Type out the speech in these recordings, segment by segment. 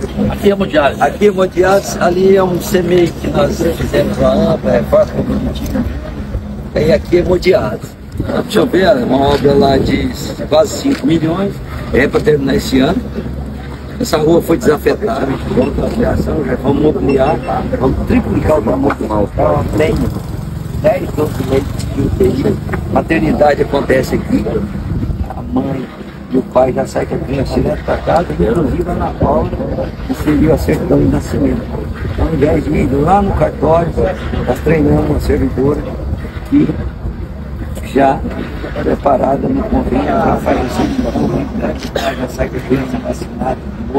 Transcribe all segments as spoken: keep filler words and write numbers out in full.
Aqui é hemodiálise. Aqui é hemodiálise, ali é um C M E I que nós fizemos uma ampla reforma cognitiva. E aqui é hemodiálise. Deixa eu ver, uma obra lá de quase cinco milhões, é para terminar esse ano. Essa rua foi desafetada, vamos para a ampliação, já vamos ampliar, vamos triplicar o tamanho do hospital, tem dez, doze leitos de U T I, maternidade acontece aqui, a mãe e o pai já saem com a criança direto para casa, inclusive a Ana Paula conseguiu a certidão de nascimento. Então, ao invés de ir lá no cartório, nós treinamos uma servidora que já preparada no convênio para fazer o serviço, já sai com a criança vacinada,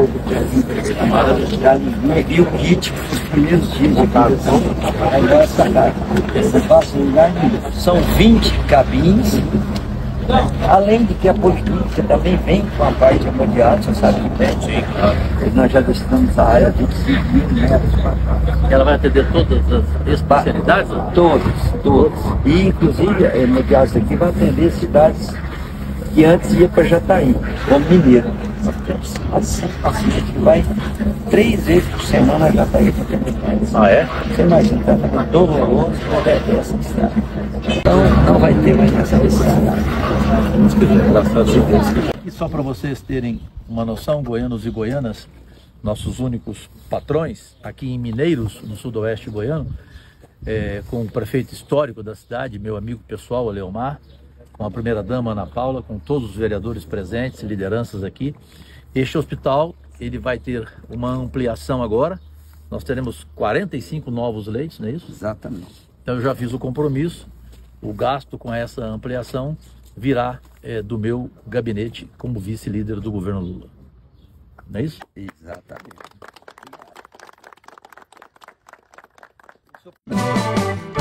já envia o kit os primeiros dias de cada aí vai essa casa. Você passa em lugar nenhum. São vinte cabines, além de que a policlínica também vem com a parte hemodiálise, você sabe que tem. Sim, claro. Nós já destinamos a área de cinco mil metros para cá. Ela vai atender todas as especialidades? Todos, todos. E inclusive a hemodiálise aqui vai atender cidades que antes ia para Jataí, como Mineiro. Nós temos assim, paciente que vai três vezes por semana a Jataí para atender. Ah, é? Você imagina, está ficando doloroso quando é dessa cidade. Então não vai ter mais essa necessidade. E só para vocês terem uma noção, goianos e goianas, nossos únicos patrões, aqui em Mineiros, no sudoeste goiano, é, com o prefeito histórico da cidade, meu amigo pessoal, Leomar, com a primeira-dama, Ana Paula, com todos os vereadores presentes, lideranças aqui. Este hospital, ele vai ter uma ampliação agora, nós teremos quarenta e cinco novos leitos, não é isso? Exatamente. Então eu já fiz o compromisso, o gasto com essa ampliação virá é, do meu gabinete como vice-líder do governo Lula. Não é isso? Exatamente.